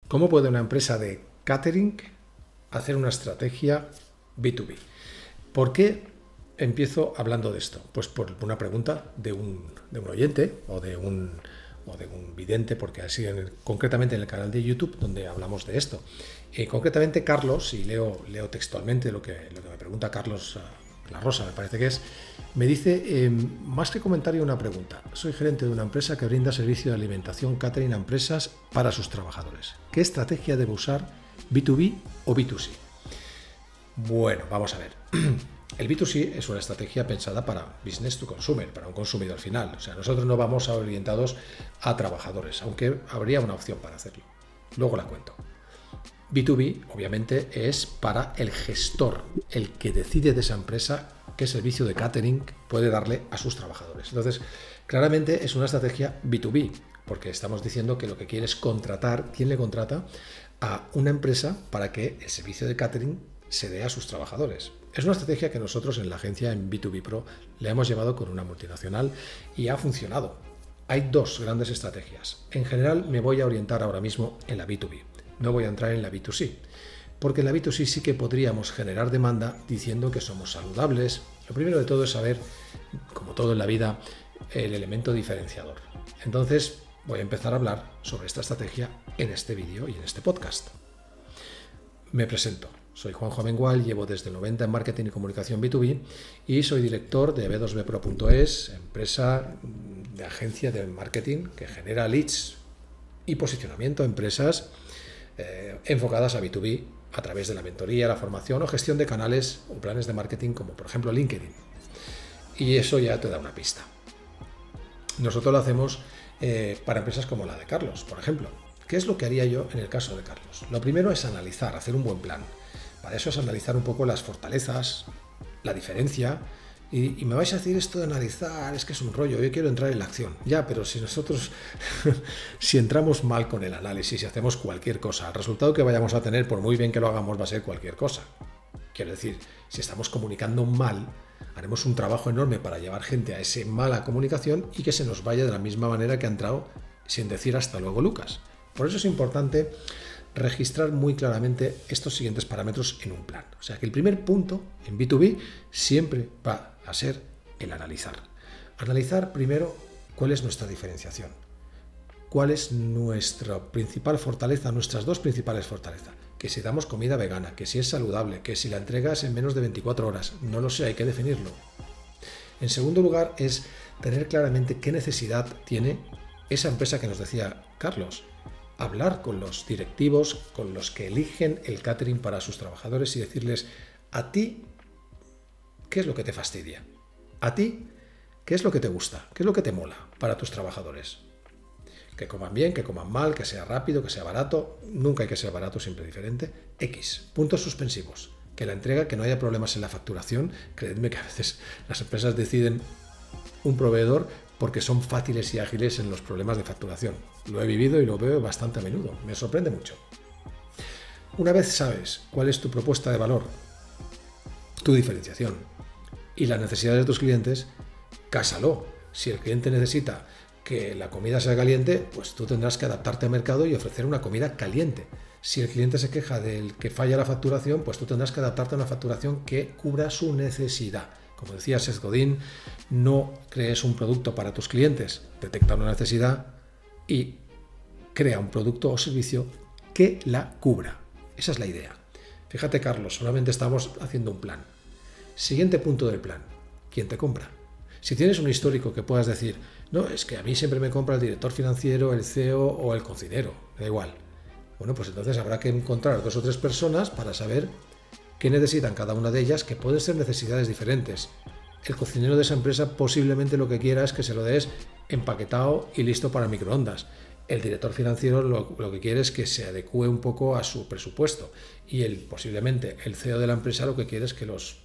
¿Cómo puede una empresa de catering hacer una estrategia B2B? ¿Por qué empiezo hablando de esto? Pues por una pregunta de un oyente o de un vidente, porque así concretamente en el canal de YouTube donde hablamos de esto. Concretamente Carlos, y leo textualmente lo que me pregunta Carlos La Rosa, me parece que es, me dice, más que comentario, una pregunta. Soy gerente de una empresa que brinda servicio de alimentación catering a empresas para sus trabajadores. ¿Qué estrategia debe usar, B2B o B2C? Bueno, vamos a ver. El B2C es una estrategia pensada para business to consumer, para un consumidor final. O sea, nosotros no vamos orientados a trabajadores, aunque habría una opción para hacerlo. Luego la cuento. B2B, obviamente, es para el gestor, el que decide de esa empresa qué servicio de catering puede darle a sus trabajadores. Entonces, claramente es una estrategia B2B, porque estamos diciendo que lo que quiere es contratar, ¿quién le contrata? A una empresa para que el servicio de catering se dé a sus trabajadores. Es una estrategia que nosotros en la agencia, en B2B Pro, le hemos llevado con una multinacional y ha funcionado. Hay dos grandes estrategias. En general, me voy a orientar ahora mismo en la B2B. No voy a entrar en la B2C, porque en la B2C sí que podríamos generar demanda diciendo que somos saludables. Lo primero de todo es saber, como todo en la vida, el elemento diferenciador. Entonces, voy a empezar a hablar sobre esta estrategia en este vídeo y en este podcast. Me presento. Soy Juanjo Amengual, llevo desde el 90 en marketing y comunicación B2B y soy director de b2bpro.es, empresa de agencia de marketing que genera leads y posicionamiento a empresas enfocadas a B2B a través de la mentoría, la formación o gestión de canales o planes de marketing como por ejemplo LinkedIn. Y eso ya te da una pista. Nosotros lo hacemos para empresas como la de Carlos, por ejemplo. ¿Qué es lo que haría yo en el caso de Carlos? Lo primero es analizar, hacer un buen plan. Para eso es analizar un poco las fortalezas, la diferencia. Y me vais a decir esto de analizar, es que es un rollo, yo quiero entrar en la acción. Ya, pero si nosotros, si entramos mal con el análisis y hacemos cualquier cosa, el resultado que vayamos a tener, por muy bien que lo hagamos, va a ser cualquier cosa. Quiero decir, si estamos comunicando mal, haremos un trabajo enorme para llevar gente a esa mala comunicación y que se nos vaya de la misma manera que ha entrado, sin decir hasta luego, Lucas. Por eso es importante registrar muy claramente estos siguientes parámetros en un plan. O sea que el primer punto en B2B siempre va a ser el analizar. Analizar primero cuál es nuestra diferenciación, cuál es nuestra principal fortaleza, nuestras dos principales fortalezas. Que si damos comida vegana, que si es saludable, que si la entregas en menos de 24 horas, no lo sé, hay que definirlo. En segundo lugar es tener claramente qué necesidad tiene esa empresa que nos decía Carlos. Hablar con los directivos, con los que eligen el catering para sus trabajadores y decirles, a ti, ¿qué es lo que te fastidia? A ti, ¿qué es lo que te gusta? ¿Qué es lo que te mola para tus trabajadores? Que coman bien, que coman mal, que sea rápido, que sea barato. Nunca hay que ser barato, siempre diferente. X. Puntos suspensivos. Que la entrega, que no haya problemas en la facturación. Creedme que a veces las empresas deciden un proveedor porque son fáciles y ágiles en los problemas de facturación. Lo he vivido y lo veo bastante a menudo. Me sorprende mucho. Una vez sabes cuál es tu propuesta de valor, tu diferenciación y las necesidades de tus clientes, cásalo. Si el cliente necesita que la comida sea caliente, pues tú tendrás que adaptarte al mercado y ofrecer una comida caliente. Si el cliente se queja del que falla la facturación, pues tú tendrás que adaptarte a una facturación que cubra su necesidad. Como decía Seth Godin, no crees un producto para tus clientes, detecta una necesidad y crea un producto o servicio que la cubra. Esa es la idea. Fíjate, Carlos, solamente estamos haciendo un plan. Siguiente punto del plan. ¿Quién te compra? Si tienes un histórico que puedas decir, no, es que a mí siempre me compra el director financiero, el CEO o el cocinero, da igual. Bueno, pues entonces habrá que encontrar 2 o 3 personas para saber qué necesitan cada una de ellas, que pueden ser necesidades diferentes. El cocinero de esa empresa posiblemente lo que quiera es que se lo des empaquetado y listo para microondas. El director financiero lo que quiere es que se adecue un poco a su presupuesto. Y posiblemente el CEO de la empresa lo que quiere es que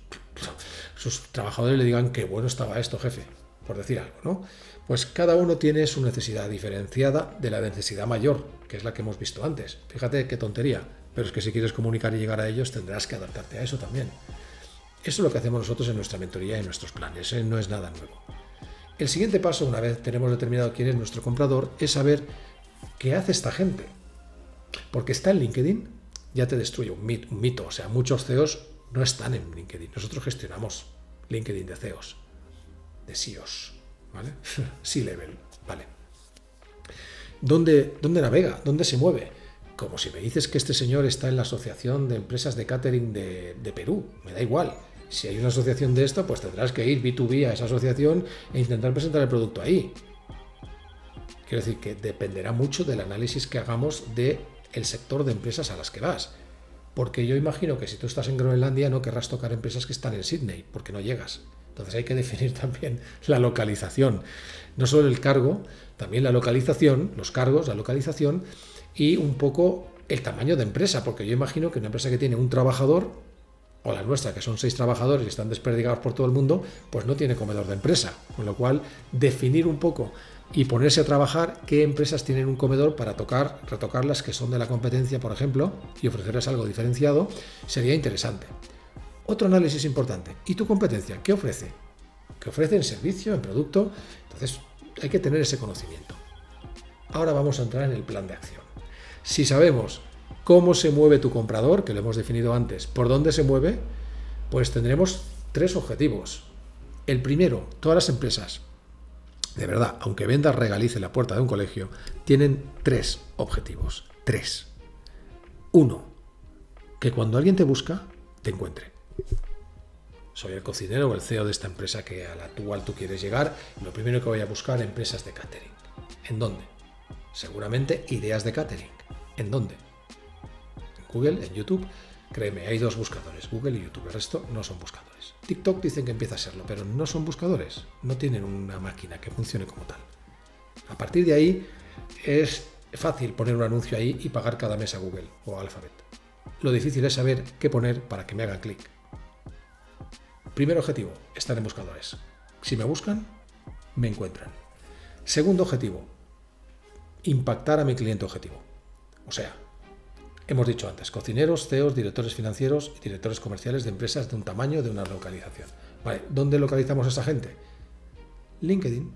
sus trabajadores le digan qué bueno estaba esto, jefe, por decir algo, ¿no? Pues cada uno tiene su necesidad diferenciada de la necesidad mayor, que es la que hemos visto antes. Fíjate qué tontería. Pero es que si quieres comunicar y llegar a ellos, tendrás que adaptarte a eso también. Eso es lo que hacemos nosotros en nuestra mentoría y en nuestros planes. No es nada nuevo. El siguiente paso, una vez tenemos determinado quién es nuestro comprador, es saber qué hace esta gente. Porque está en LinkedIn, ya te destruye un mito. O sea, muchos CEOs no están en LinkedIn. Nosotros gestionamos LinkedIn de CEOs, de CEOs, ¿vale? C-level, ¿vale? ¿Dónde navega? ¿Dónde se mueve? Como si me dices que este señor está en la Asociación de Empresas de Catering de Perú. Me da igual. Si hay una asociación de esto, pues tendrás que ir B2B a esa asociación e intentar presentar el producto ahí. Quiero decir que dependerá mucho del análisis que hagamos del sector de empresas a las que vas. Porque yo imagino que si tú estás en Groenlandia no querrás tocar empresas que están en Sydney, porque no llegas. Entonces hay que definir también la localización. No solo el cargo, también la localización, los cargos, la localización y un poco el tamaño de empresa. Porque yo imagino que una empresa que tiene un trabajador, o la nuestra, que son 6 trabajadores y están desperdigados por todo el mundo, pues no tiene comedor de empresa. Con lo cual, definir un poco y ponerse a trabajar qué empresas tienen un comedor para retocar las que son de la competencia, por ejemplo, y ofrecerles algo diferenciado, sería interesante. Otro análisis importante. ¿Y tu competencia? ¿Qué ofrece? ¿Qué ofrece en servicio, en producto? Entonces, hay que tener ese conocimiento. Ahora vamos a entrar en el plan de acción. Si sabemos cómo se mueve tu comprador, que lo hemos definido antes, por dónde se mueve, pues tendremos 3 objetivos. El primero, todas las empresas, de verdad, aunque vendas regalice la puerta de un colegio, tienen 3 objetivos. 3. 1. Que cuando alguien te busca, te encuentre. Soy el cocinero o el CEO de esta empresa a la cual tú quieres llegar. Lo primero que voy a buscar, empresas de catering. ¿En dónde? Seguramente ideas de catering. ¿En dónde? En Google, en YouTube. Créeme, hay 2 buscadores, Google y YouTube. El resto no son buscadores. TikTok dicen que empieza a serlo, pero no son buscadores. No tienen una máquina que funcione como tal. A partir de ahí es fácil poner un anuncio ahí y pagar cada mes a Google o a Alphabet. Lo difícil es saber qué poner para que me hagan clic. Primer objetivo, estar en buscadores. Si me buscan, me encuentran. Segundo objetivo, impactar a mi cliente objetivo. O sea, hemos dicho antes, cocineros, CEOs, directores financieros y directores comerciales de empresas de un tamaño, de una localización. Vale, ¿dónde localizamos a esa gente? LinkedIn.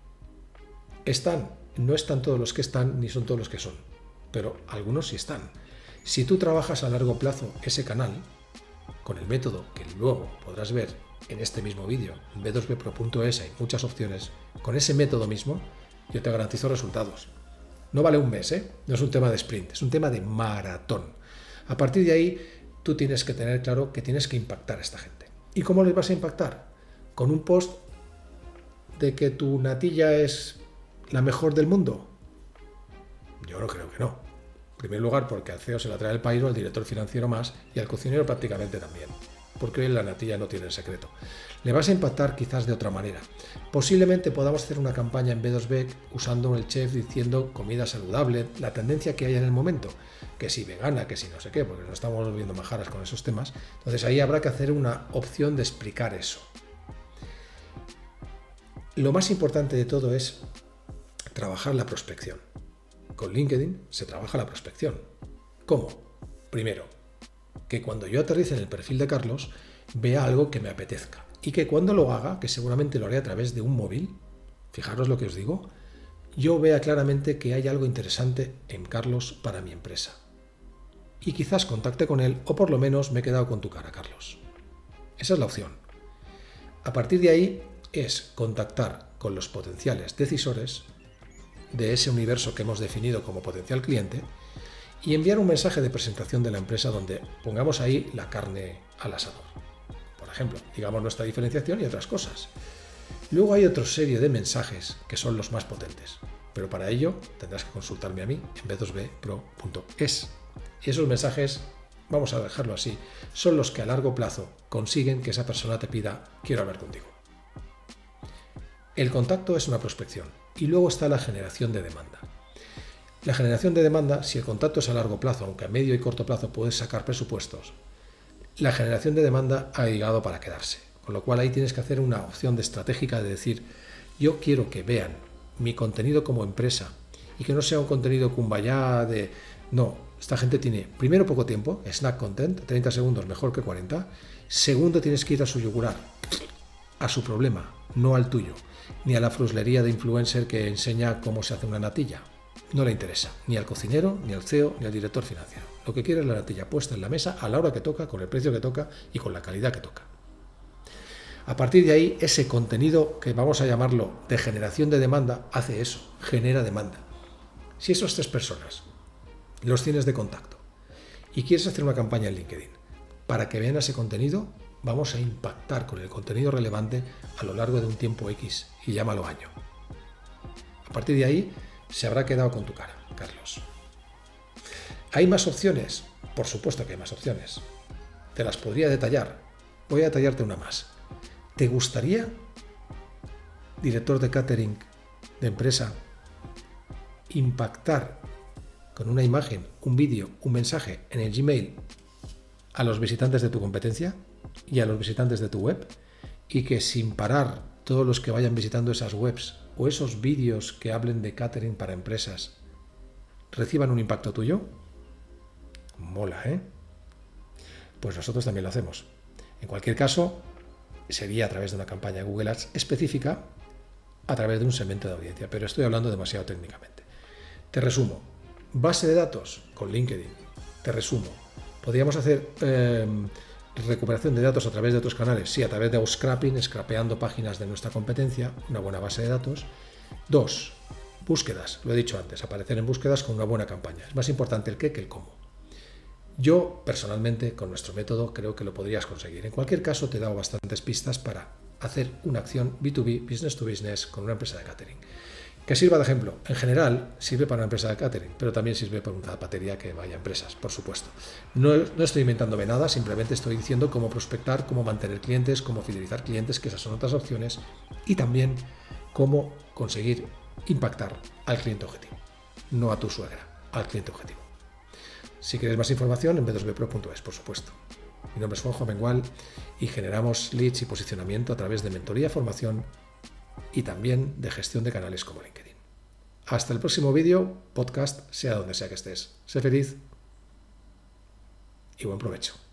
No están todos los que están, ni son todos los que son, pero algunos sí están. Si tú trabajas a largo plazo ese canal, con el método que luego podrás ver en este mismo vídeo, en b2bpro.es hay muchas opciones, con ese método mismo, yo te garantizo resultados. No vale un mes, no es un tema de sprint, es un tema de maratón. A partir de ahí, tú tienes que tener claro que tienes que impactar a esta gente. ¿Y cómo les vas a impactar? ¿Con un post de que tu natilla es la mejor del mundo? Yo no creo que no. En primer lugar, porque al CEO se la trae el pairo, al director financiero más, y al cocinero prácticamente también. Porque hoy la natilla no tiene el secreto. Le vas a impactar quizás de otra manera. Posiblemente podamos hacer una campaña en B2B usando el chef diciendo comida saludable, la tendencia que hay en el momento, que si vegana, que si no sé qué, porque no estamos volviendo majaras con esos temas. Entonces ahí habrá que hacer una opción de explicar eso. Lo más importante de todo es trabajar la prospección. Con LinkedIn se trabaja la prospección. ¿Cómo? Primero, que cuando yo aterrice en el perfil de Carlos, vea algo que me apetezca. Y que cuando lo haga, que seguramente lo haré a través de un móvil, fijaros lo que os digo, yo vea claramente que hay algo interesante en Carlos para mi empresa. Y quizás contacte con él, o por lo menos me he quedado con tu cara, Carlos. Esa es la opción. A partir de ahí es contactar con los potenciales decisores de ese universo que hemos definido como potencial cliente y enviar un mensaje de presentación de la empresa donde pongamos ahí la carne al asador. Por ejemplo, digamos nuestra diferenciación y otras cosas. Luego hay otra serie de mensajes que son los más potentes, pero para ello tendrás que consultarme a mí en b2bpro.es. Y esos mensajes, vamos a dejarlo así, son los que a largo plazo consiguen que esa persona te pida quiero hablar contigo. El contacto es una prospección. Y luego está la generación de demanda. La generación de demanda, si el contacto es a largo plazo, aunque a medio y corto plazo puedes sacar presupuestos, la generación de demanda ha llegado para quedarse. Con lo cual ahí tienes que hacer una opción de estratégica de decir, yo quiero que vean mi contenido como empresa y que no sea un contenido cumbayá de... No, esta gente tiene, primero, poco tiempo, snack content, 30 segundos mejor que 40. Segundo, tienes que ir a su yugular, a su problema, no al tuyo, ni a la fruslería de influencer que enseña cómo se hace una natilla. no le interesa ni al cocinero, ni al CEO, ni al director financiero. Lo que quiere es la natilla puesta en la mesa a la hora que toca, con el precio que toca y con la calidad que toca. A partir de ahí, ese contenido que vamos a llamarlo de generación de demanda, hace eso, genera demanda. Si esos 3 personas los tienes de contacto y quieres hacer una campaña en LinkedIn para que vean ese contenido, vamos a impactar con el contenido relevante a lo largo de un tiempo X, y llámalo año. A partir de ahí, se habrá quedado con tu cara, Carlos. ¿Hay más opciones? Por supuesto que hay más opciones. Te las podría detallar. Voy a detallarte una más. ¿Te gustaría, director de catering de empresa, impactar con una imagen, un vídeo, un mensaje en el Gmail a los visitantes de tu competencia y a los visitantes de tu web, y que sin parar todos los que vayan visitando esas webs o esos vídeos que hablen de catering para empresas reciban un impacto tuyo? Mola, ¿eh? Pues nosotros también lo hacemos. En cualquier caso, sería a través de una campaña de Google Ads específica, a través de un segmento de audiencia, pero estoy hablando demasiado técnicamente. Te resumo. Base de datos con LinkedIn. Te resumo. Podríamos hacer recuperación de datos a través de otros canales. Sí, a través de scrapping, scrapeando páginas de nuestra competencia, una buena base de datos. 2. Búsquedas. Lo he dicho antes, aparecer en búsquedas con una buena campaña. Es más importante el qué que el cómo. Yo, personalmente, con nuestro método, creo que lo podrías conseguir. En cualquier caso, te he dado bastantes pistas para hacer una acción B2B, business to business, con una empresa de catering. Que sirva de ejemplo. En general, sirve para una empresa de catering, pero también sirve para una zapatería que vaya a empresas, por supuesto. No estoy inventándome nada, simplemente estoy diciendo cómo prospectar, cómo mantener clientes, cómo fidelizar clientes, que esas son otras opciones, y también cómo conseguir impactar al cliente objetivo. No a tu suegra, al cliente objetivo. Si quieres más información, en b2bpro.es, por supuesto. Mi nombre es Juanjo Amengual y generamos leads y posicionamiento a través de mentoría, formación y también de gestión de canales como LinkedIn. Hasta el próximo vídeo, podcast, sea donde sea que estés. Sé feliz y buen provecho.